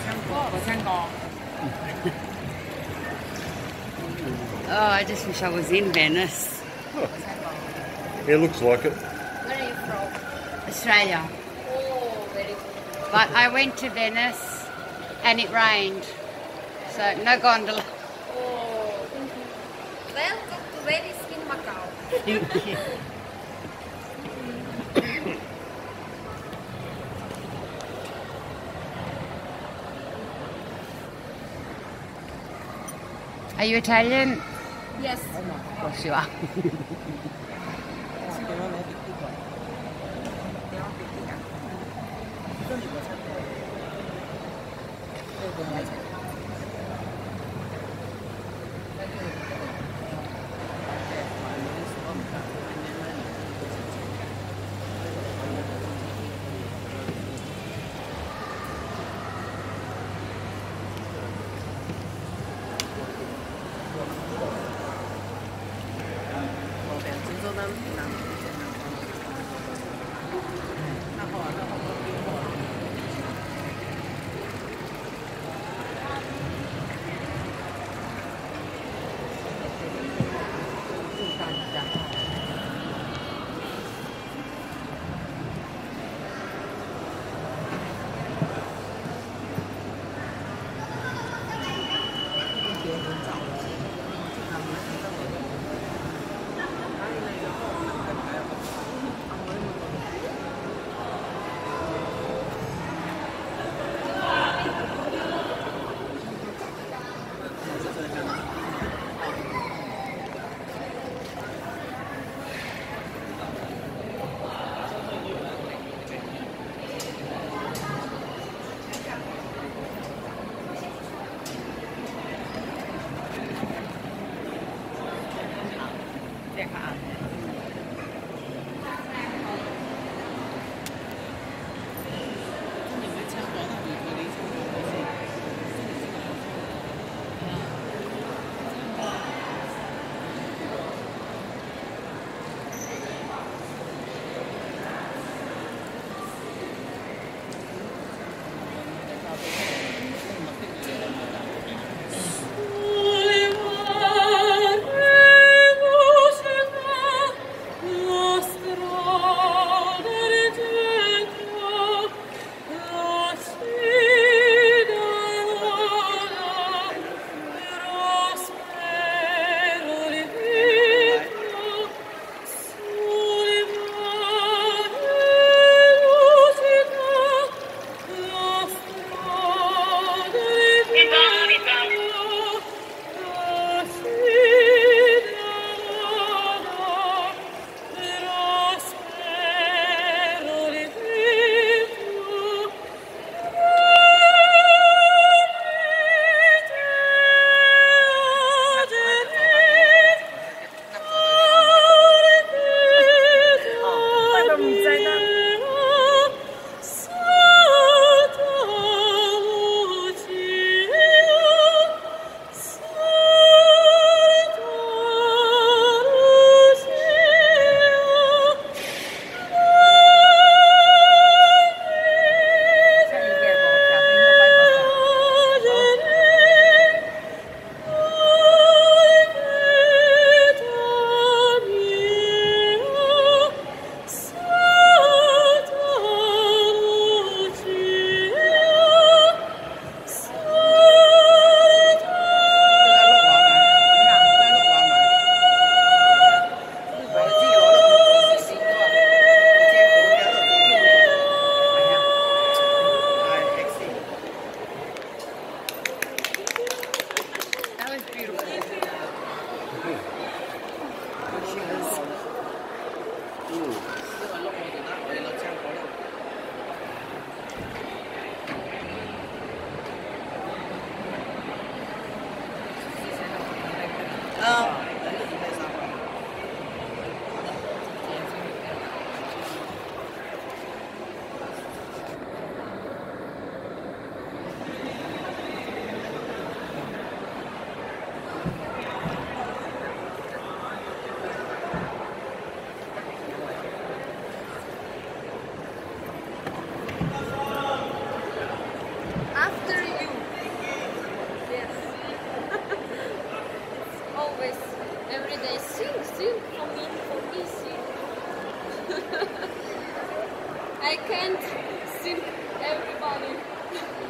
Oh, I just wish I was in Venice. It looks like it. Where are you from? Australia. Oh, very good. But I went to Venice and it rained. So no gondola. Oh, welcome to Venice in Macau. Thank you. Are you Italian? Yes. Of course you are.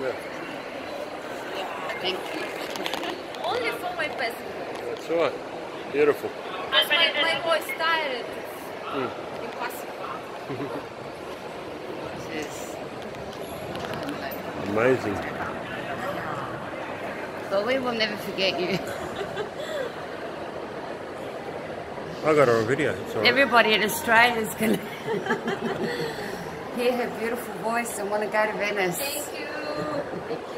Yeah. Thank you. Only for my person. That's right. Beautiful. Because my voice tired. Mm. Impossible. This is Amazing. but we will never forget you. I got her on video. It's all right. Everybody in Australia is going to hear her beautiful voice and want to go to Venice. Thank you. Thank you.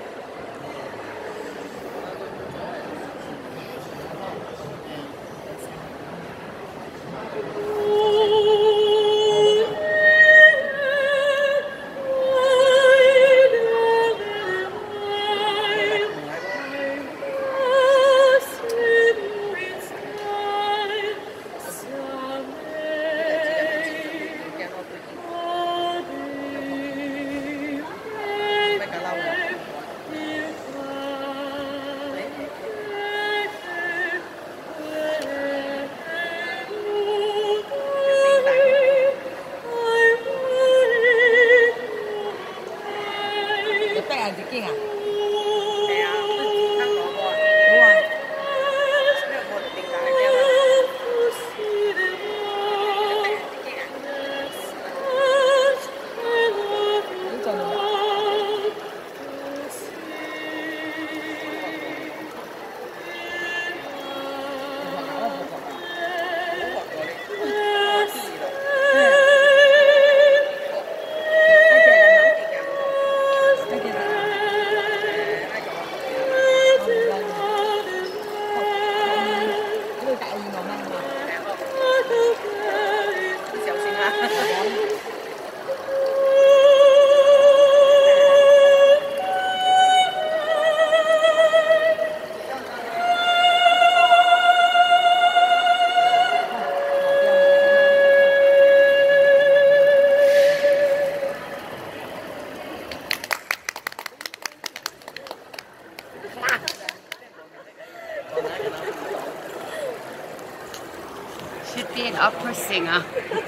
Should be an opera singer.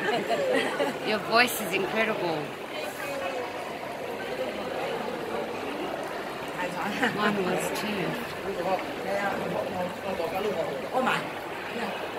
Your voice is incredible. Mine was too.